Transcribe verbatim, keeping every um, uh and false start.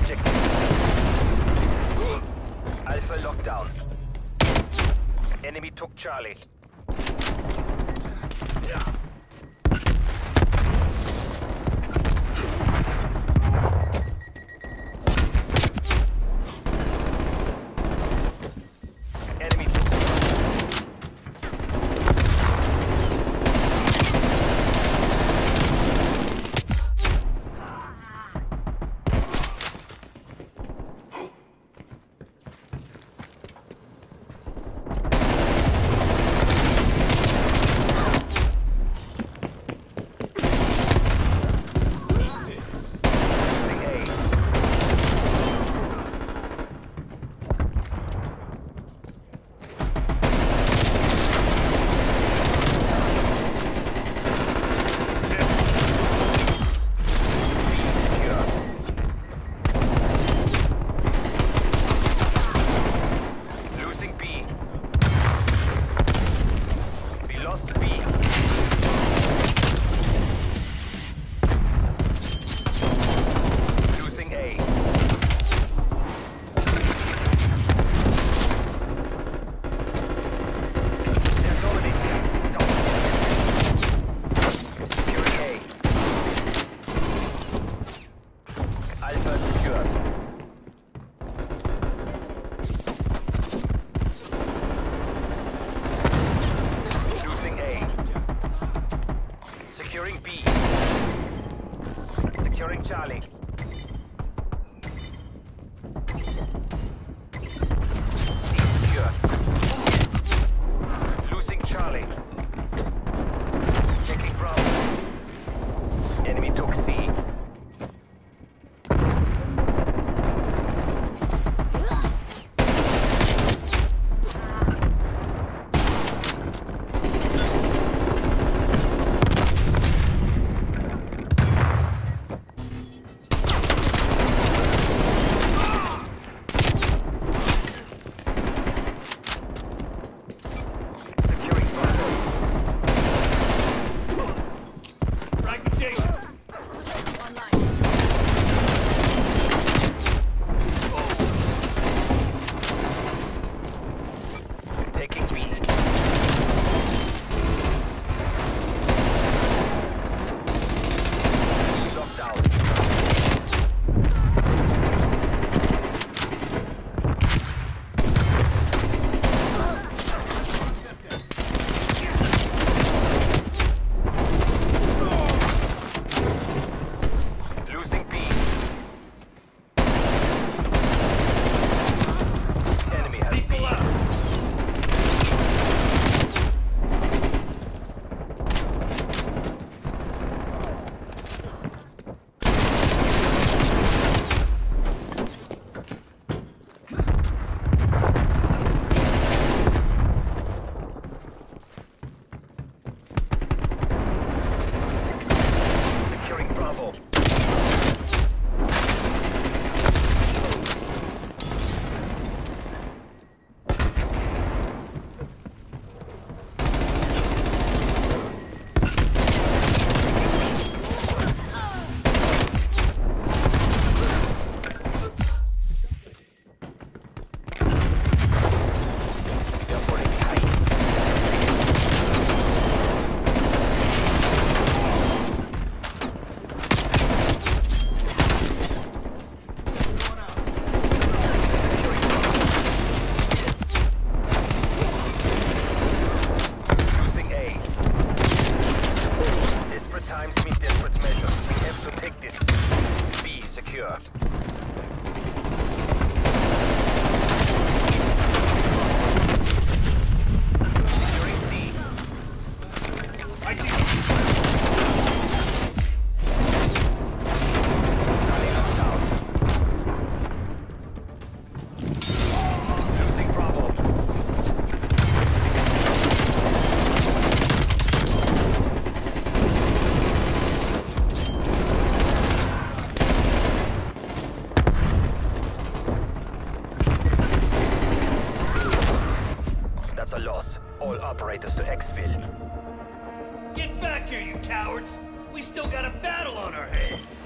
objective. Alpha lockdown. Enemy took Charlie. Enemy took Securing B. Securing Charlie. C secure. Losing Charlie. Taking Bravo. Enemy took C. Taking B. Lockdown. Losing B. Enemy has B. Securing Bravo. Times meet desperate measures. We have to take this. B secure. Securing C. I see. Charlie lockdown. Losing Bravo. That's a loss. All operators to exfil. Get back here, you cowards! We still got a battle on our hands!